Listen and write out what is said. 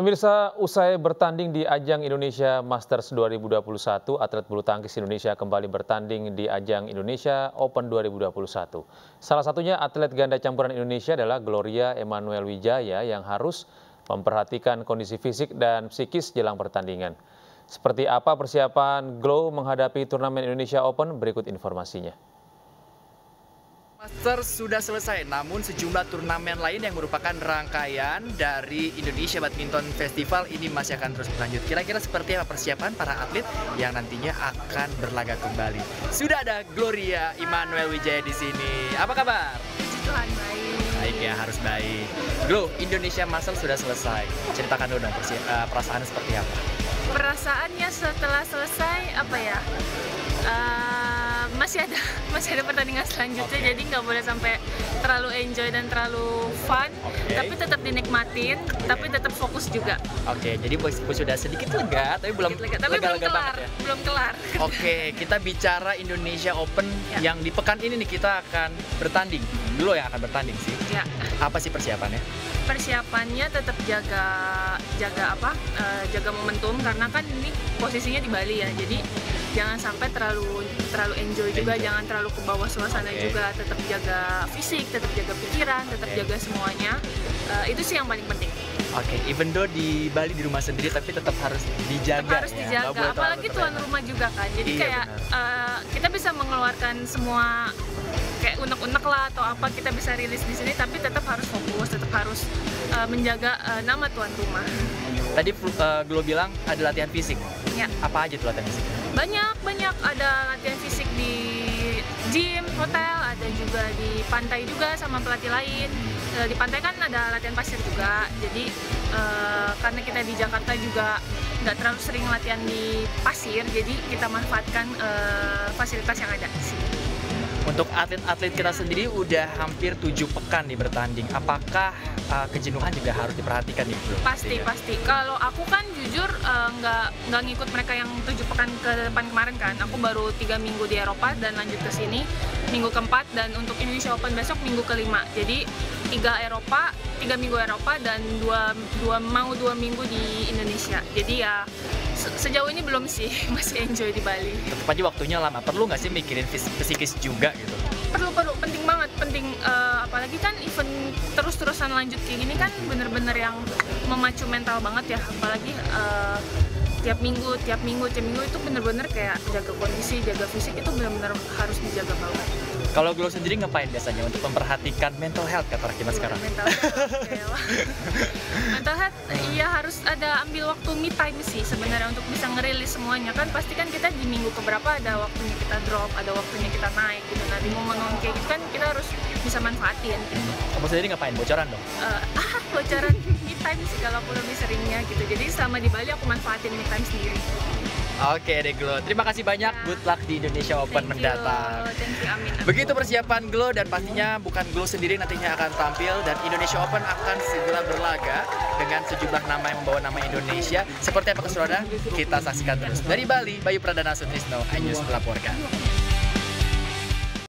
Pemirsa, usai bertanding di ajang Indonesia Masters 2021, atlet bulu tangkis Indonesia kembali bertanding di ajang Indonesia Open 2021. Salah satunya atlet ganda campuran Indonesia adalah Gloria Emmanuel Wijaya yang harus memperhatikan kondisi fisik dan psikis jelang pertandingan. Seperti apa persiapan Glo menghadapi turnamen Indonesia Open? Berikut informasinya. Masters sudah selesai, namun sejumlah turnamen lain yang merupakan rangkaian dari Indonesia Badminton Festival ini masih akan terus berlanjut. Kira-kira seperti apa persiapan para atlet yang nantinya akan berlaga kembali? Sudah ada Gloria Emmanuel Wijaya di sini. Apa kabar? Tuhan baik. Baik ya, harus baik. Glo, Indonesia Masters sudah selesai. Ceritakan dulu dong perasaan seperti apa? Perasaannya setelah selesai apa ya? Masih ada pertandingan selanjutnya, jadi nggak boleh sampai terlalu enjoy dan terlalu fun, tapi tetap dinikmatin, tapi tetap fokus juga. Jadi meskipun sudah sedikit lega, tapi belum lega kelar, banget ya? belum kelar. Kita bicara Indonesia Open yang di pekan ini nih kita akan bertanding. Dulu yang akan bertanding sih. Ya. Apa sih persiapannya? Persiapannya tetap jaga momentum, karena kan ini posisinya di Bali ya, jadi jangan sampai terlalu enjoy juga, jangan terlalu ke bawah suasana juga, tetap jaga fisik, tetap jaga pikiran, tetap jaga semuanya. Itu sih yang paling penting. Even though di Bali di rumah sendiri, tapi tetap harus dijaga. Tetap harus dijaga, apalagi tuan rumah juga kan. Jadi kita bisa mengeluarkan semua kayak unek-unek lah atau apa, kita bisa rilis di sini, tapi tetap harus fokus, tetap harus menjaga nama tuan rumah. Tadi Glo bilang ada latihan fisik. Ya. Apa aja tuh latihan fisik? Banyak ada latihan fisik di gym, hotel, ada juga di pantai juga sama pelatih lain. Di pantai kan ada latihan pasir juga, jadi karena kita di Jakarta juga nggak terlalu sering latihan di pasir, jadi kita manfaatkan fasilitas yang ada di sini. Untuk atlet-atlet kita sendiri udah hampir 7 pekan nih bertanding. Apakah kejenuhan juga harus diperhatikan nih? Pasti. Kalau aku kan jujur nggak ngikut mereka yang 7 pekan ke depan kemarin kan. Aku baru 3 minggu di Eropa dan lanjut ke sini minggu keempat, dan untuk Indonesia Open besok minggu kelima. Jadi 3 minggu Eropa dan 2 minggu di Indonesia. Jadi ya sejauh ini belum sih, masih enjoy di Bali. Tetap aja waktunya lama. Perlu nggak sih mikirin psikis juga gitu? Perlu, penting banget, apalagi kan event terus-terusan lanjut kayak gini kan bener-bener yang memacu mental banget ya, apalagi tiap minggu itu bener-bener kayak jaga kondisi, jaga fisik itu bener-bener harus dijaga banget. Kalau Glo sendiri ngapain biasanya untuk memperhatikan mental health kata kita sekarang? Mental health, iya harus ada ambil waktu me time sih sebenarnya untuk bisa ngerilis semuanya. Kan pasti kan kita di minggu keberapa ada waktunya kita drop, ada waktunya kita naik gitu. Nah di momen kayak gitu kan kita harus bisa manfaatin. Kamu sendiri ngapain? Bocoran dong? Bocoran me time sih kalau aku lebih seringnya gitu. Jadi selama di Bali aku manfaatin me time sendiri. Oke deh Glo, terima kasih banyak. Good luck di Indonesia Open mendatang. Thank you, amin. Begitu persiapan Glo, dan pastinya bukan Glo sendiri nantinya akan tampil, dan Indonesia Open akan segera berlaga dengan sejumlah nama yang membawa nama Indonesia. Seperti apa keseruannya? Kita saksikan terus. Dari Bali, Bayu Pradana Sutrisno, iNews melaporkan.